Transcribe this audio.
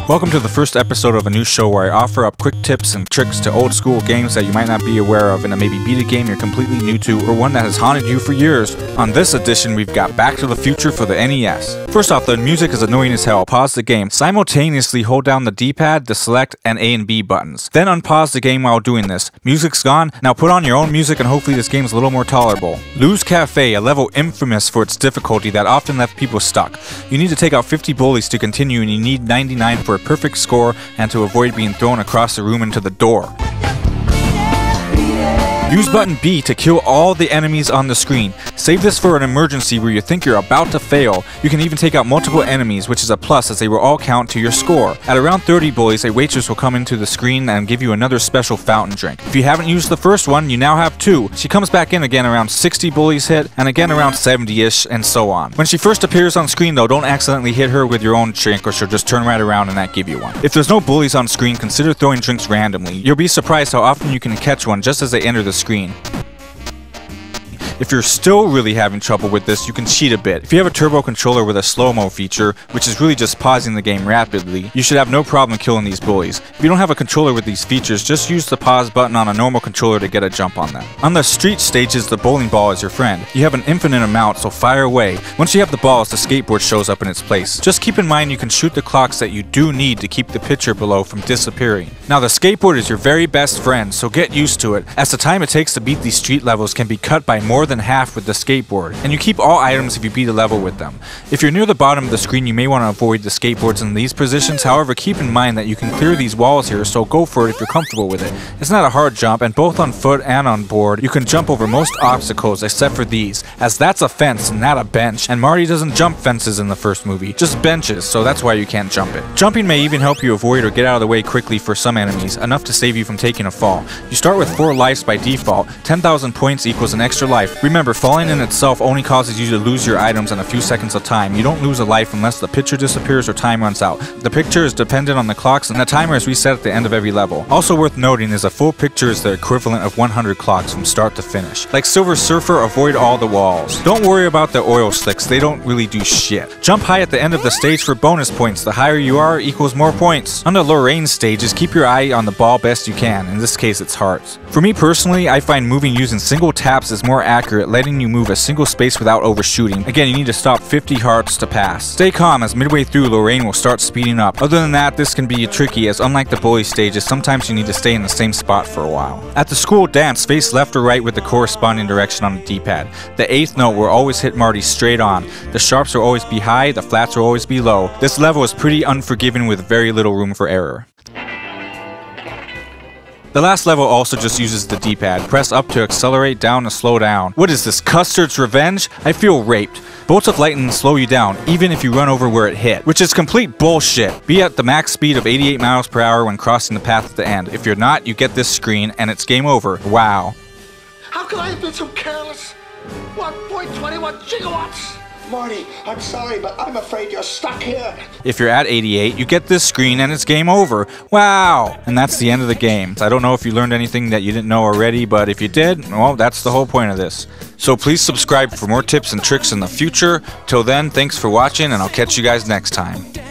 Welcome to the first episode of a new show where I offer up quick tips and tricks to old school games that you might not be aware of, and to maybe beat a game you're completely new to or one that has haunted you for years. On this edition, we've got Back to the Future for the NES. First off, the music is annoying as hell. Pause the game. Simultaneously hold down the D-pad, the select, and A and B buttons. Then unpause the game while doing this. Music's gone. Now put on your own music and hopefully this game's a little more tolerable. Lou's Cafe, a level infamous for its difficulty that often left people stuck. You need to take out 50 bullies to continue, and you need 99 for a perfect score and to avoid being thrown across the room into the door. Use button B to kill all the enemies on the screen. Save this for an emergency where you think you're about to fail. You can even take out multiple enemies, which is a plus as they will all count to your score. At around 30 bullies, a waitress will come into the screen and give you another special fountain drink. If you haven't used the first one, you now have two. She comes back in again around 60 bullies hit, and again around 70-ish, and so on. When she first appears on screen though, don't accidentally hit her with your own drink or she'll just turn right around and not give you one. If there's no bullies on screen, consider throwing drinks randomly. You'll be surprised how often you can catch one just as they enter the screen. If you're still really having trouble with this, you can cheat a bit. If you have a turbo controller with a slow-mo feature, which is really just pausing the game rapidly, you should have no problem killing these bullies. If you don't have a controller with these features, just use the pause button on a normal controller to get a jump on them. On the street stages, the bowling ball is your friend. You have an infinite amount, so fire away. Once you have the balls, the skateboard shows up in its place. Just keep in mind you can shoot the clocks that you do need to keep the picture below from disappearing. Now the skateboard is your very best friend, so get used to it, as the time it takes to beat these street levels can be cut by more than half with the skateboard, and you keep all items if you beat a level with them. If you're near the bottom of the screen, you may want to avoid the skateboards in these positions. However, keep in mind that you can clear these walls here, so go for it if you're comfortable with it. It's not a hard jump, and both on foot and on board, you can jump over most obstacles except for these, as that's a fence, not a bench, and Marty doesn't jump fences in the first movie, just benches, so that's why you can't jump it. Jumping may even help you avoid or get out of the way quickly for some enemies, enough to save you from taking a fall. You start with 4 lives by default. 10,000 points equals an extra life. Remember, falling in itself only causes you to lose your items in a few seconds of time. You don't lose a life unless the picture disappears or time runs out. The picture is dependent on the clocks, and the timer is reset at the end of every level. Also worth noting is a full picture is the equivalent of 100 clocks from start to finish. Like Silver Surfer, avoid all the walls. Don't worry about the oil slicks, they don't really do shit. Jump high at the end of the stage for bonus points. The higher you are equals more points. On the Lorraine stages, keep your eye on the ball best you can. In this case, it's hearts. For me personally, I find moving using single taps is more accurate, letting you move a single space without overshooting. Again, you need to stop 50 hearts to pass. Stay calm, as midway through, Lorraine will start speeding up. Other than that, this can be tricky, as unlike the bully stages, sometimes you need to stay in the same spot for a while. At the school dance, face left or right with the corresponding direction on the D-pad. The 8th note will always hit Marty straight on. The sharps will always be high, the flats will always be low. This level is pretty unforgiving with very little room for error. The last level also just uses the D-pad. Press up to accelerate, down to slow down. What is this, Custard's Revenge? I feel raped. Bolts of lightning slow you down, even if you run over where it hit, which is complete bullshit. Be at the max speed of 88 miles per hour when crossing the path at the end. If you're not, you get this screen, and it's game over. Wow. How could I have been so careless? 1.21 gigawatts! Marty, I'm sorry, but I'm afraid you're stuck here. If you're at 88, you get this screen and it's game over. Wow! And that's the end of the game. I don't know if you learned anything that you didn't know already, but if you did, well, that's the whole point of this. So please subscribe for more tips and tricks in the future. Till then, thanks for watching, and I'll catch you guys next time.